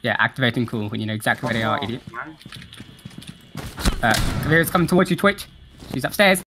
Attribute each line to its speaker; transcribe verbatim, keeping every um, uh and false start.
Speaker 1: Yeah, activating cool when you know exactly where they are,
Speaker 2: Oh,
Speaker 1: idiot.
Speaker 2: man.
Speaker 1: Uh, Kavira's coming towards you, Twitch. She's upstairs.